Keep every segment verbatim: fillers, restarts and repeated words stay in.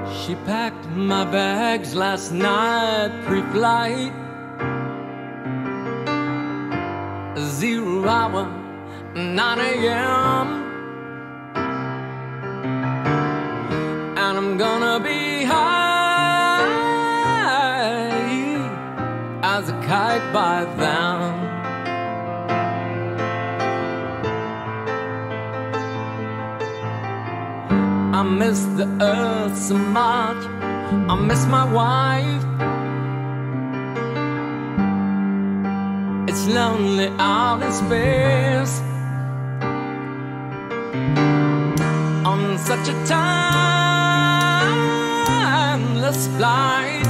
She packed my bags last night pre-flight. Zero hour, nine A M And I'm gonna be high as a kite by then. I miss the earth so much, I miss my wife. It's lonely out in space on such a timeless flight.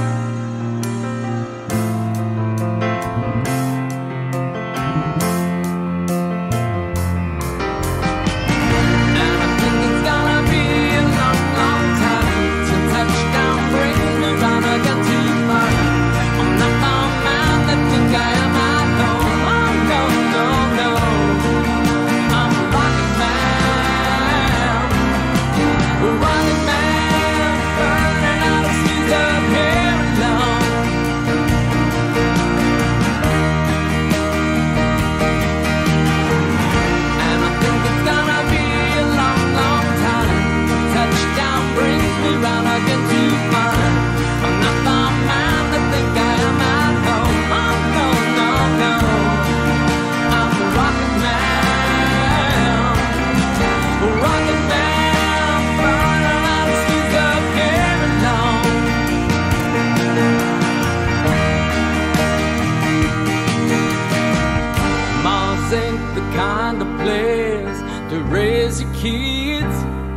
Kind of place to raise your kids.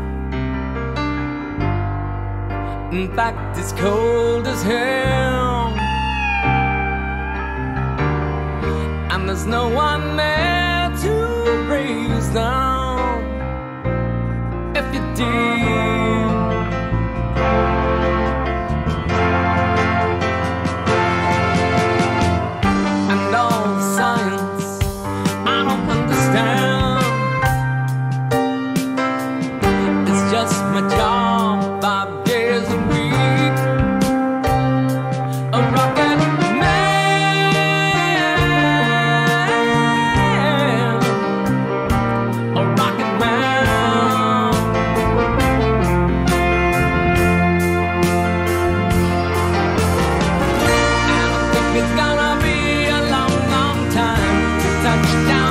In fact, it's cold as hell, and there's no one there to raise them if you did. And all science I don't understand. It's just my job, five days a week. A rocket man, a rocket man. And I think it's gonna be a long, long time to touch down.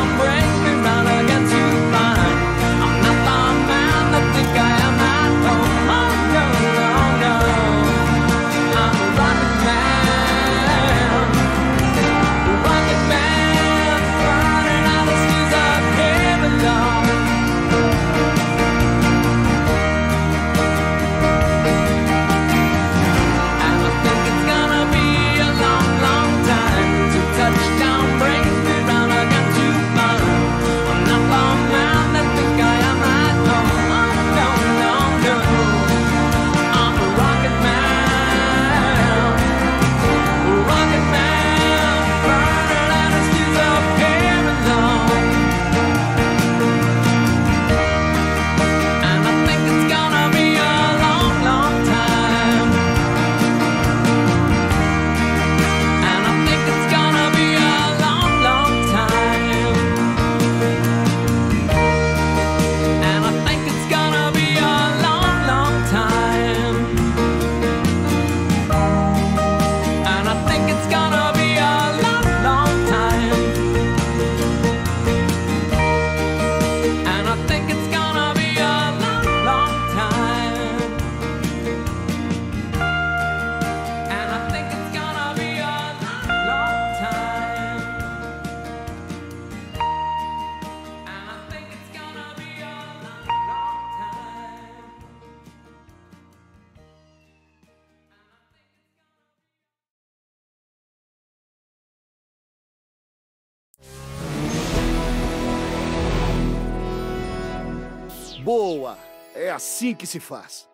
Boa! É assim que se faz.